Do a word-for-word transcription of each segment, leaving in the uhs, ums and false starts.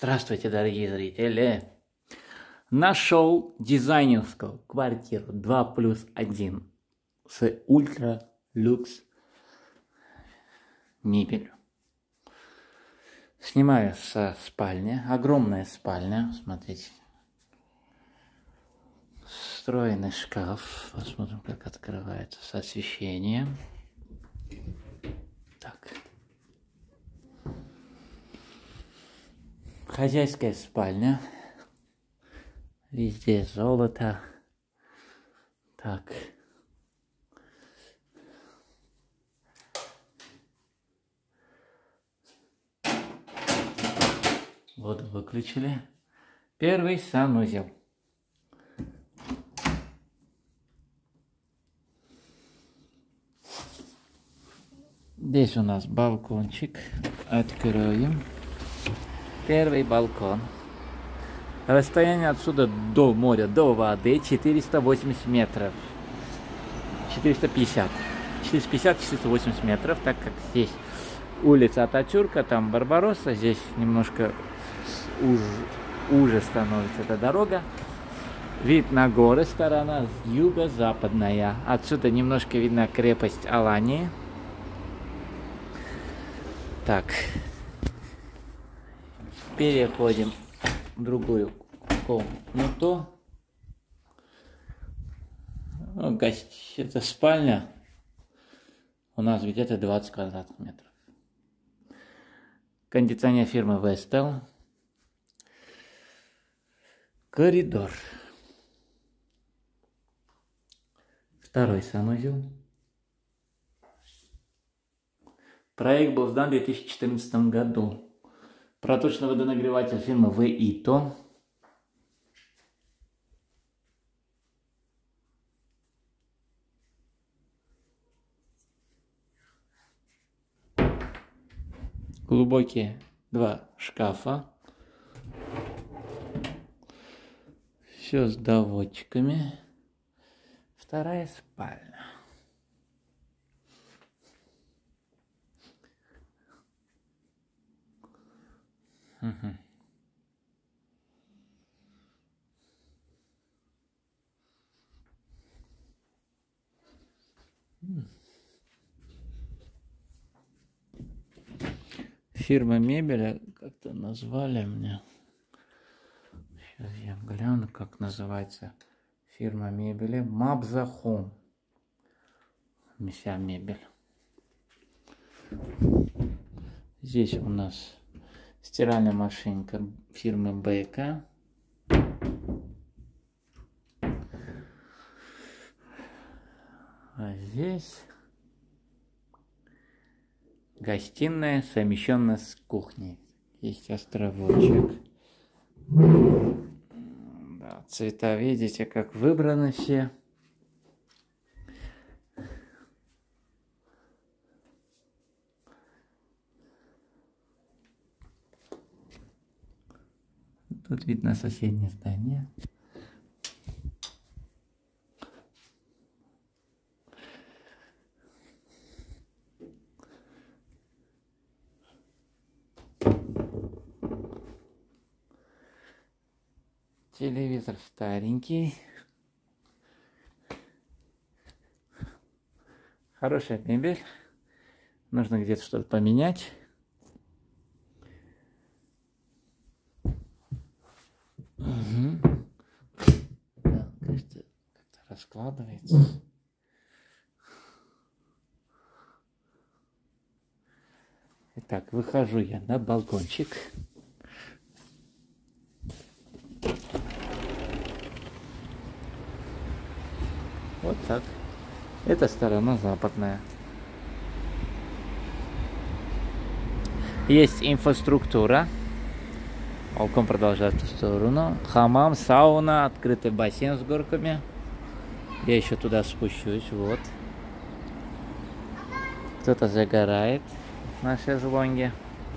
Здравствуйте, дорогие зрители! Нашел дизайнерскую квартиру два плюс один с ультра люкс мебелью. Снимаю со спальни. Огромная спальня, смотрите. Встроенный шкаф. Посмотрим, как открывается с освещением. Так. Хозяйская спальня. Везде золото. Так. Воду выключили. Первый санузел. Здесь у нас балкончик. Откроем. Первый балкон. Расстояние отсюда до моря, до воды четыреста восемьдесят метров. четыреста пятьдесят. четыреста пятьдесят — четыреста восемьдесят метров, так как здесь улица Ататюрка, там Барбаросса, здесь немножко уж, уже становится эта дорога. Вид на горы, сторона юго-западная. Отсюда немножко видна крепость Алании. Так. Переходим в другую комнату. Ну, гость, это спальня. У нас где-то двадцать квадратных метров. Кондиционер фирмы Vestel. Коридор. Второй санузел. Проект был сдан в две тысячи четырнадцатом году. Проточный водонагреватель фирмы Veito. Глубокие два шкафа. Все с доводчиками. Вторая спальня. Угу. Фирма мебели как-то назвали мне. Сейчас я гляну, как называется фирма мебели. Mabza Home. Вся мебель. Здесь у нас стиральная машинка фирмы Beko. А здесь гостиная, совмещенная с кухней. Есть островочек. Да, цвета, видите, как выбраны все. Тут видно соседнее здание. Телевизор старенький. Хорошая мебель. Нужно где-то что-то поменять. Угу. Да, кажется, как-то раскладывается. Итак, выхожу я на балкончик. Вот так. Это сторона западная. Есть инфраструктура. Балкон продолжает в ту сторону. Хамам, сауна, открытый бассейн с горками. Я еще туда спущусь. Вот. Кто-то загорает на шезлонге.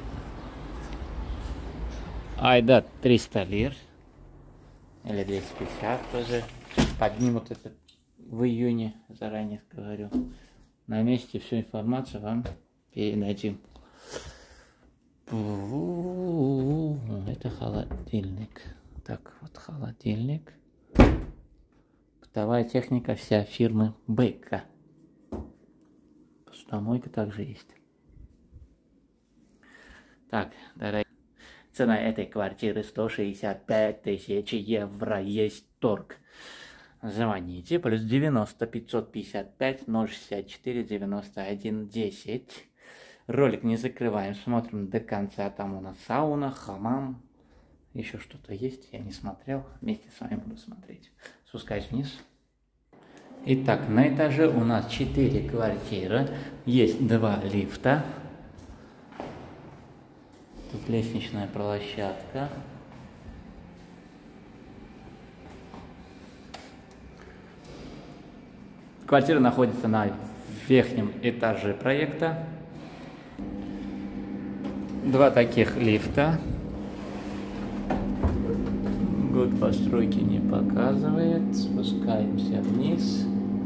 Айда триста лир. Или двести пятьдесят тоже. Поднимут этот в июне, заранее говорю. На месте всю информацию вам передадим. Это Это холодильник. Так, вот холодильник. Бытовая техника вся фирмы Бека. Посудомойка также есть. Так, дорогие. Цена этой квартиры сто шестьдесят пять тысяч евро. Есть торг. Звоните. Плюс девяносто пятьсот пятьдесят пять ноль шестьдесят четыре девяносто один десять. Ролик не закрываем. Смотрим до конца. Там у нас сауна, хамам. Еще что-то есть. Я не смотрел. Вместе с вами буду смотреть. Спускаюсь вниз. Итак, на этаже у нас четыре квартиры. Есть два лифта. Тут лестничная площадка. Квартира находится на верхнем этаже проекта. Два таких лифта. Год постройки не показывает. Спускаемся вниз.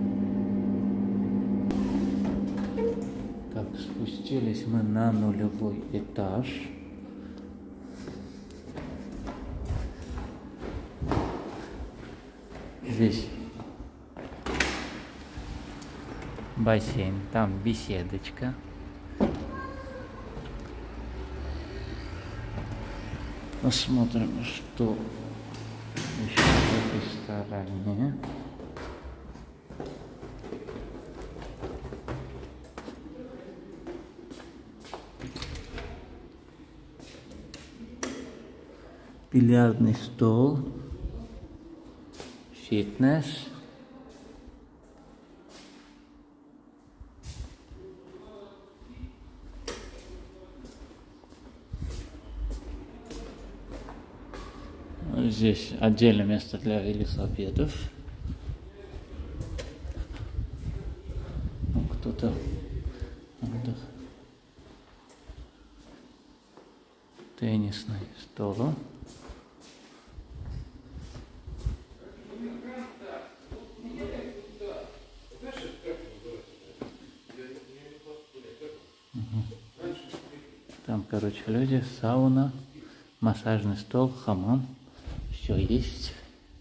Так, спустились мы на нулевой этаж. Здесь бассейн, там беседочка. Посмотрим, что еще в этой стороне. Бильярдный стол. Фитнес. Здесь отдельное место для велосипедов. Ну, кто-то отдых. Теннисный стол. Там, короче, люди, сауна, массажный стол, хамам. Все есть.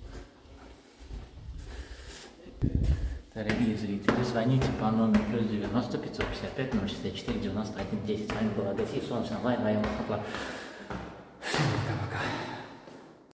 Дорогие зрители, звоните по номеру плюс девяносто пятьсот пятьдесят пять ноль шестьдесят четыре девяносто один десять. С вами был Агасий, Солнечный онлайн, моя